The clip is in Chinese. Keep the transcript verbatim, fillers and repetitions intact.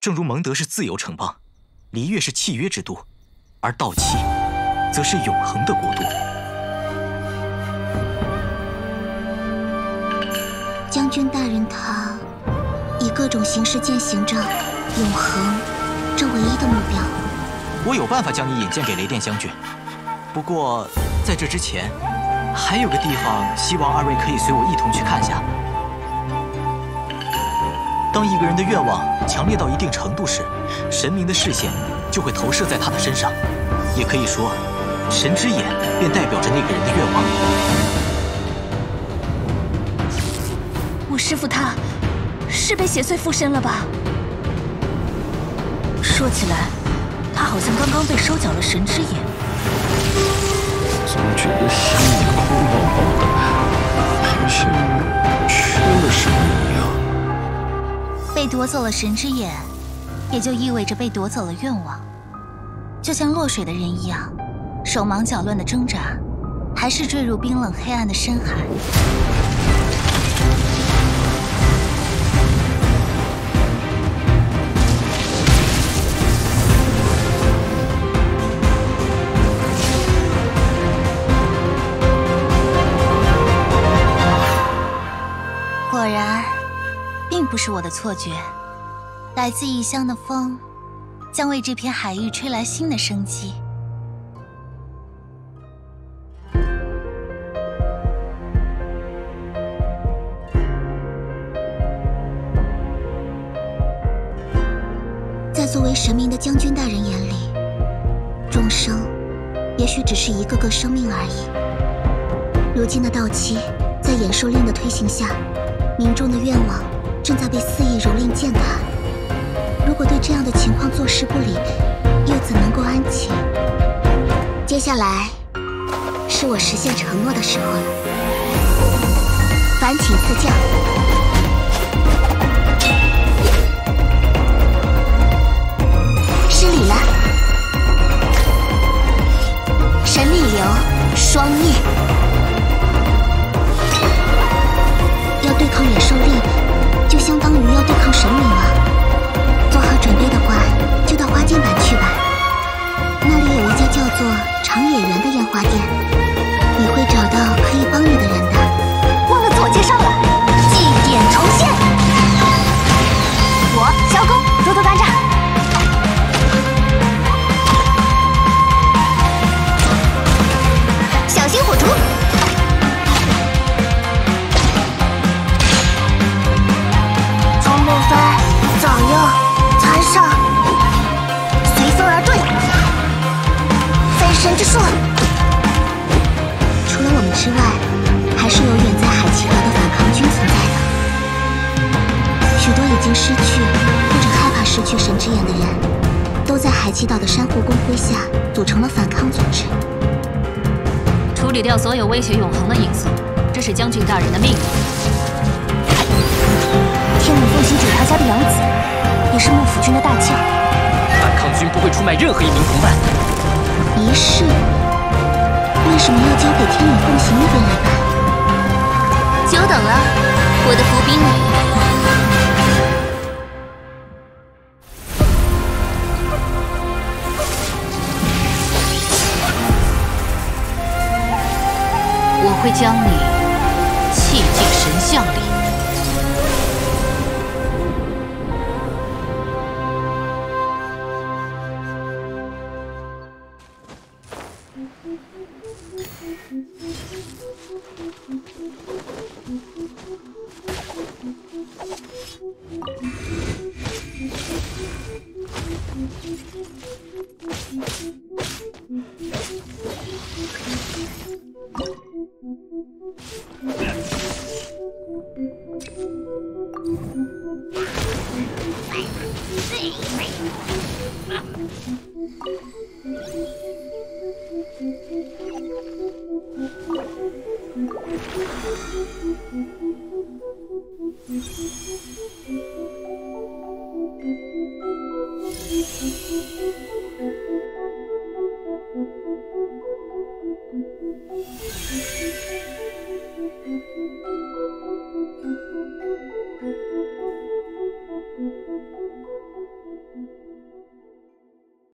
正如蒙德是自由城邦，璃月是契约之都，而道契则是永恒的国度。 将军大人他以各种形式践行着永恒这唯一的目标。 我有办法将你引荐给雷电将军，不过在这之前，还有个地方，希望二位可以随我一同去看下。当一个人的愿望强烈到一定程度时，神明的视线就会投射在他的身上，也可以说，神之眼便代表着那个人的愿望。 我师父他是被邪祟附身了吧？说起来，他好像刚刚被收缴了神之眼。 总觉得心里空落落的，好像缺了什么一样。 被夺走了神之眼，也就意味着被夺走了愿望。就像落水的人一样，手忙脚乱的挣扎，还是坠入冰冷黑暗的深海。果然，并不是我的错觉。来自异乡的风，将为这片海域吹来新的生机。在作为神明的将军大人眼里，众生也许只是一个个生命而已。如今的道契，在延寿令的推行下，民众的愿望正在被肆意蹂躏践踏。如果对这样的情况坐视不理，又怎能够安寝？接下来是我实现承诺的时候了。烦请赐教。失礼了。神力流，双灭。要对抗野兽令，就相当于要对抗神明了。做好准备的话，就到花间版去吧。那里有一家叫做长野园的烟花店，你会找到可以帮你的人的。 忘了自我介绍了，祭典重现。我萧公多多担仗。小心火烛。从木飞左右残上，随风而遁。飞神之术。 除了我们之外，还是有远在海奇岛的反抗军存在的。许多已经失去或者害怕失去神之眼的人，都在海奇岛的珊瑚公会下组成了反抗组织。 处理掉所有威胁永恒的因素，这是将军大人的命令。 天母奉行者他家的养子，也是幕府军的大将。 反抗军不会出卖任何一名同伴。 仪式为什么要交给天母奉行那边来办？ 久等了，我的伏兵女。我会将你弃进神像里。